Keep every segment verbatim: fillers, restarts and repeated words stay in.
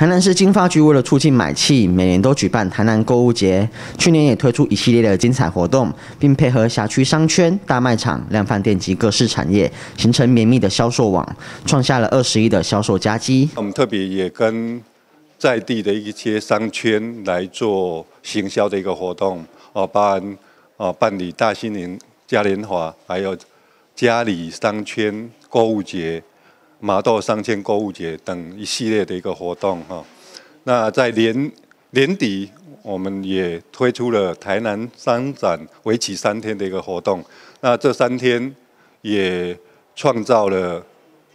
台南市经发局为了促进买气，每年都举办台南购物节。去年也推出一系列的精彩活动，并配合辖区商圈、大卖场、量贩店及各式产业，形成绵密的销售网，创下了二十亿的销售佳绩。 我们特别也跟在地的一些商圈来做行销的一个活动，哦，包含哦办理大兴年嘉年华，还有嘉里商圈购物节。麻豆商圈购物节等一系列的一个活动哈，那在年年底，我们也推出了台南商展为期三天的一个活动。那这三天也创造了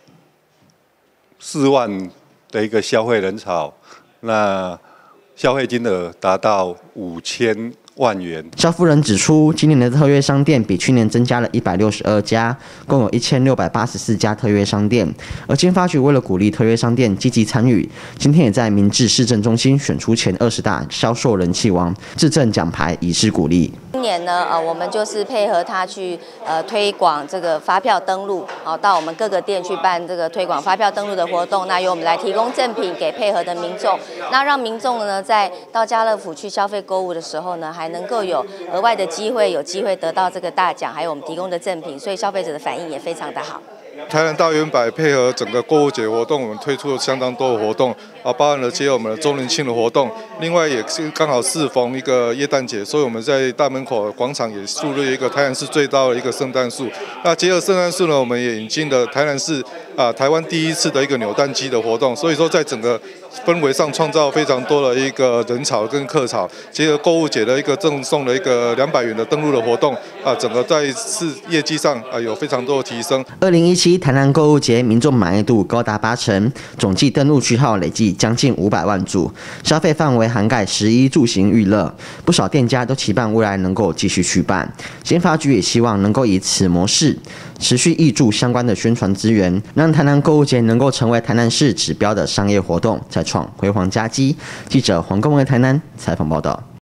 四万的一个消费人潮，那消费金额达到五千万元。 肖夫人指出，今年的特约商店比去年增加了一百六十二家，共有一千六百八十四家特约商店。而经发局为了鼓励特约商店积极参与，今天也在明治市政中心选出前二十大销售人气王，致赠奖牌以示鼓励。 今年呢，呃，我们就是配合他去呃推广这个发票登录，好，到我们各个店去办这个推广发票登录的活动。那由我们来提供赠品给配合的民众，那让民众呢在到家乐福去消费购物的时候呢，还能够有额外的机会，有机会得到这个大奖，还有我们提供的赠品，所以消费者的反应也非常的好。 台南大圆百配合整个购物节活动，我们推出了相当多的活动啊，包含了接我们的周年庆的活动，另外也是刚好适逢一个耶诞节，所以我们在大门口广场也树立一个台南市最高的一个圣诞树。那结合圣诞树呢，我们也引进了台南市啊台湾第一次的一个扭蛋机的活动，所以说在整个氛围上创造非常多的一个人潮跟客潮，结合购物节的一个赠送的一个两百元的登录的活动啊，整个在市业绩上啊有非常多的提升。 二零一七台南购物节民众满意度高达八成，总计登录序号累计将近五百万组，消费范围涵盖食衣住行娱乐，不少店家都期盼未来能够继续续办。经发局也希望能够以此模式持续挹注相关的宣传资源，让台南购物节能够成为台南市指标的商业活动，再创辉煌佳绩。记者黄公文台南采访报道。